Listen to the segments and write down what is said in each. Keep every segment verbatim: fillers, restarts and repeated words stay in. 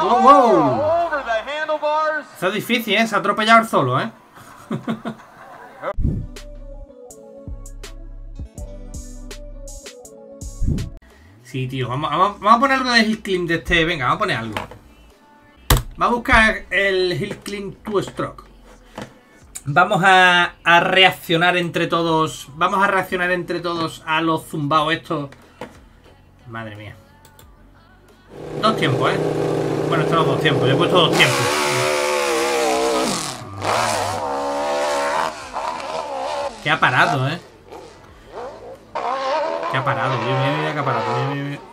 ¡Oh, wow! Eso es difícil, ¿eh? Se ha atropellado el solo, ¿eh? Sí, tío. Vamos, vamos, vamos a poner algo de Hill Climb de este. Venga, vamos a poner algo. Vamos a buscar el Hill Climb Two Stroke. Vamos a, a reaccionar entre todos. Vamos a reaccionar entre todos a los zumbados estos. Madre mía. Dos tiempos, ¿eh? Bueno, estos son dos tiempos. Yo he puesto dos tiempos. Qué aparato, ¿eh? Qué aparato, tío. Mira, mira, qué aparato. Mira, mira, mira.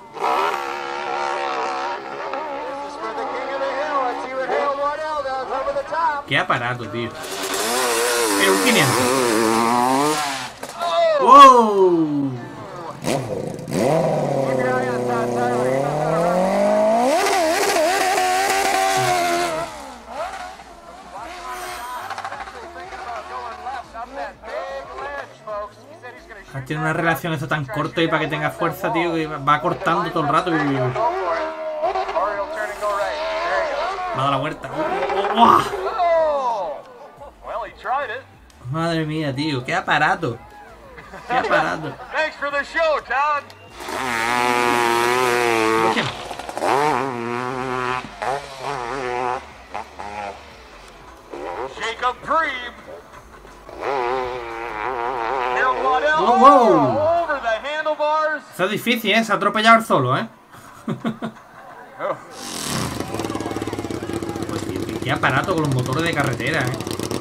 Qué aparato, tío. Es un quinientos. ¡Wow! Tiene una relación esto tan corto y para que tenga fuerza, tío, que va cortando todo el rato. Y... me ha dado la vuelta. ¡Oh! ¡Oh! Madre mía, tío, qué aparato. Qué aparato. ¡Oh, wow! Eso es difícil, ¿eh? Se ha atropellado el solo, ¿eh? Pues, tío, qué, qué aparato con los motores de carretera, ¿eh?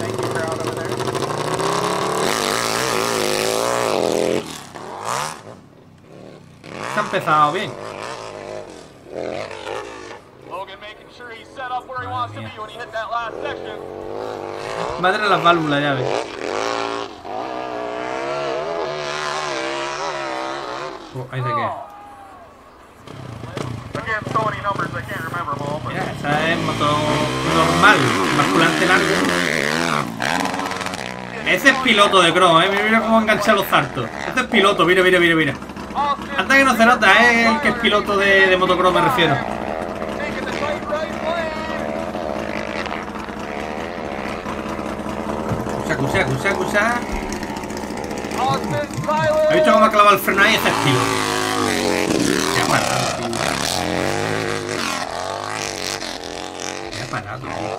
Se ha empezado bien. Madre las válvulas, ya ves. Oh, ahí se queda. Mira, esa es moto normal, basculante largo. Ese es piloto de Cross, eh. Mira, mira cómo engancha los saltos. Este es piloto, mira, mira, mira, mira. Hasta que no se nota, es eh, el que es piloto de, de motocross, me refiero. Cucha, cucha, cucha, cucha. ¿Has visto cómo ha clavado el freno ahí? Ese estilo. Qué aparato, tío. Qué aparato, tío.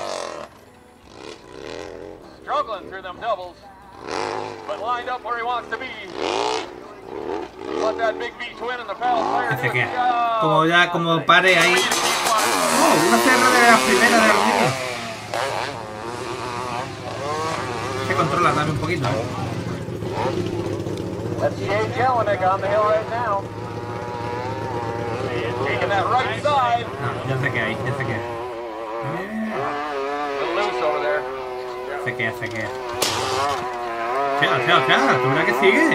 Hace que, como ya, como pare ahí. Oh, una C R de la primera de aluminio. Se controla también un poquito, ¿eh? That's Jay Jelinek on the hill right now. He's taking that right side. No, ya sé que hay, ya sé que hay. Loose over there. Sé que, sé que. Espera, espera, espera, ¿tú verás que sigue?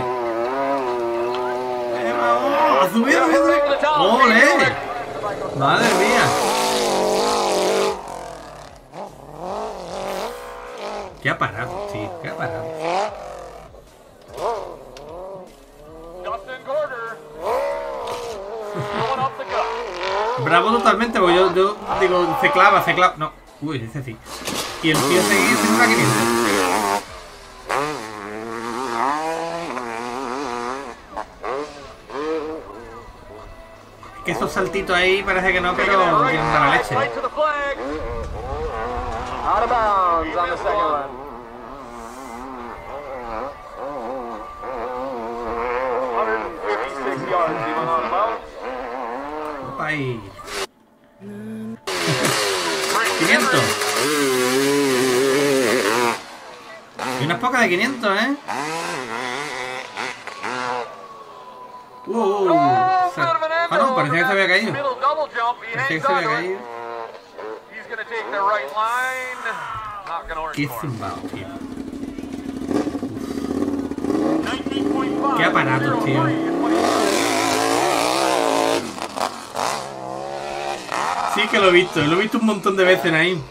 ¡Eh, vamos! ¡Ha subido, ha subido! ¡Ole! ¡Madre mía! ¡Qué aparato, tío! ¡Qué aparato! Bravo totalmente, porque yo, yo digo, se clava, se clava. No, uy, ese sí. Y el tío seguía haciendo una quinientos. Es que esos saltitos ahí parece que no, pero tienen mala leche. Opa ahí. quinientos. Y unas pocas de quinientos, ¿eh? Wow. Ah, no, parecía que se había caído. Parecía que se había caído. Qué zumbado, tío. Qué aparatos, tío. Sí que lo he visto, lo he visto un montón de veces ahí.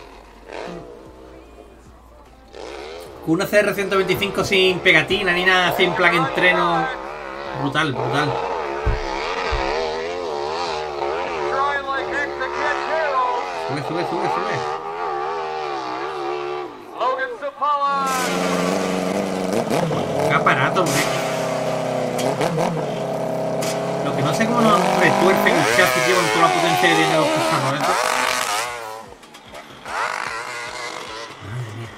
Con una C R ciento veinticinco sin pegatina ni nada, sin plan entreno. Brutal, brutal. Sube, sube, sube, sube. Logan Sapala. Qué aparato, hombre. Lo que no sé cómo nos retuercen el chasis, tío, con toda la potencia que tiene los costados, ¿eh? Madre mía.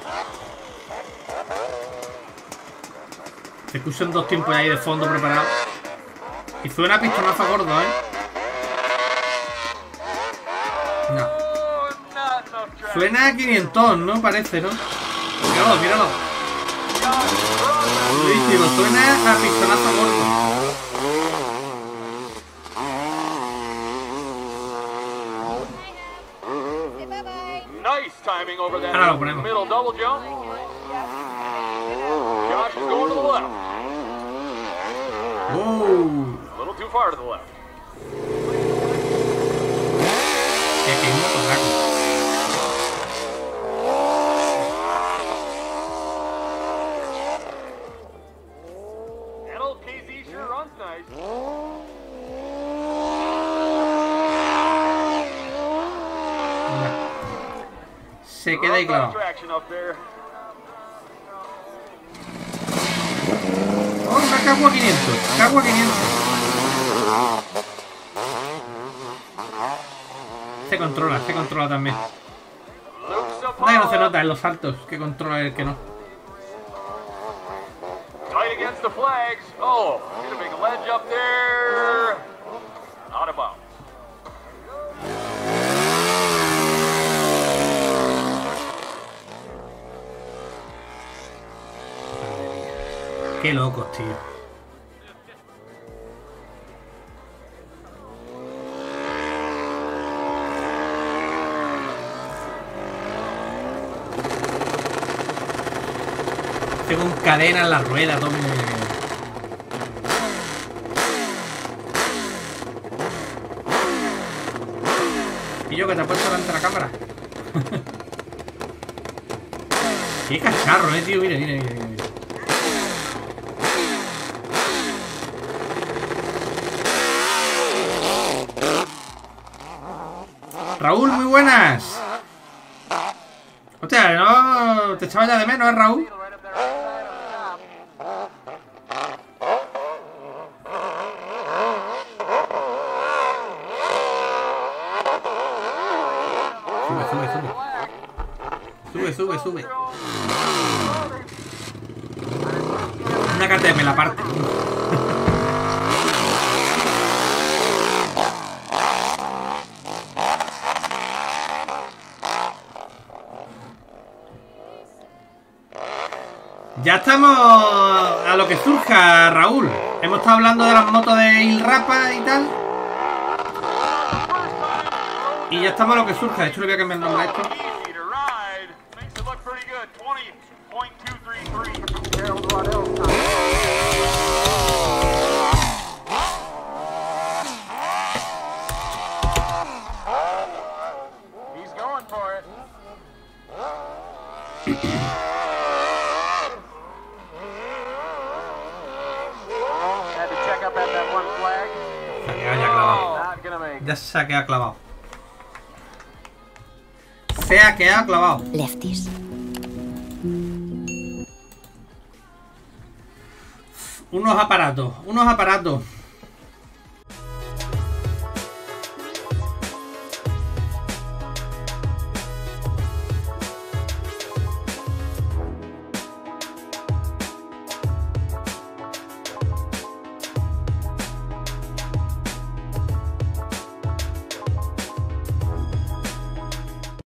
Se escuchan dos tiempos ahí de fondo preparados. Y suena pistonazo gordo, ¿eh? No. Suena a quinientos, ¿no? Parece, ¿no? Míralo, míralo. Buenísimo, suena a pistonazo gordo. Nice timing over that Ahora lo ponemos. middle double jump. Josh is going to the left. Oh. A little too far to the left. Que que moto, Draco. That old K Z sure runs nice. Se queda ahí clavado. Traction up there. Oh, una Cagua quinientos. Cagua quinientos. Se controla, se controla también. No, que no se nota en los saltos que controla el que no. Tight against the flags. Oh, here's a big ledge up there. Out of bounds. Qué locos, tío. Tengo un cadena en la rueda, todo. Y yo que te ha puesto delante de la cámara. Qué cacharro, eh, tío. Mira, mira, mira, mira. Raúl, muy buenas. Hostia, no te echaba ya de menos, ¿eh, Raúl? Sube, sube, sube. Sube, sube, sube. Una K T M la parte. Ya estamos a lo que surja, Raúl. Hemos estado hablando de las motos de Ilrapa y tal. Y ya estamos a lo que surja. De hecho, le voy a cambiar el nombre a esto. Ya se ha quedado clavado. Se ha quedado clavado. Lefties. Unos aparatos, unos aparatos.